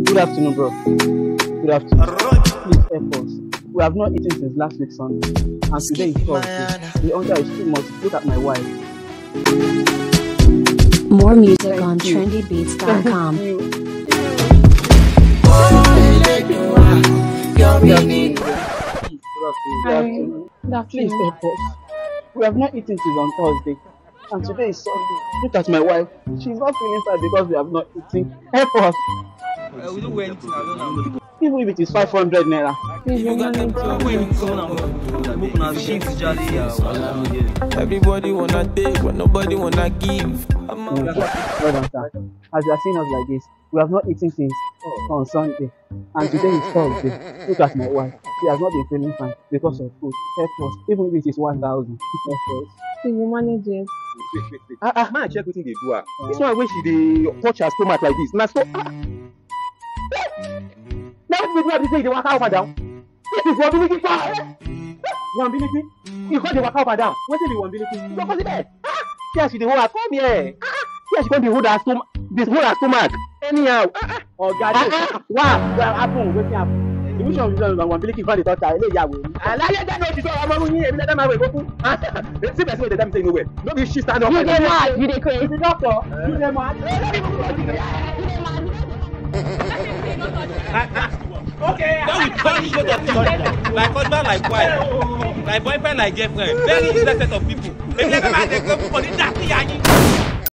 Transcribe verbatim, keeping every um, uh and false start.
Good afternoon, bro. Good afternoon. Please help us. We have not eaten since last week Sunday, and today is Thursday. The hunger is too much. Look at my wife. More music Thank on you. trendy beats dot com. Thank you. Your Good meaning. afternoon. Please, good afternoon. Good Hi. afternoon. Good Please afternoon. help us. We have not eaten since on Thursday, and today is Sunday. Look at my wife. She's not feeling fine because we have not eaten. Help us. Uh, we don't wear anything, I don't know. Even if it is five hundred naira. Please, your money. Everybody wanna take, but nobody wanna give. Mm. Well done, sir. As you are seeing us like this, we have not eaten since on Sunday, and today is Thursday. Look at my wife. She has not been feeling fine because of food. Help us. Even if it is one thousand. Help us. Please, you manage it. Wait, wait, wait. Ah, ah, man, check wetin dey do her. This one wey she dey touch her stomach like this. Na so. Ah. Now we do everything. They walk up and down. This is one billion for one billion. You got the walk up and down. What is the one billion? Don't call it there. See how she dey hold her. Come here. See how she come dey hold her stomach. This hold her stomach. Anyhow. Oh God. Wow. What happen? Wetin happen? The mission of the one billion for the touch her. Ele yawo. Alaye that no she so ọmọ mu yin èmi na ma we go ku. See person wey dey tell me say no way. No be she stand up. You dey mad. You dey crazy. Doctor. You dey mad. Okay. Then we turn you to the like husband, like wife, like boyfriend, like girlfriend. Very useless set of people. If you ever had a girl for the nasty,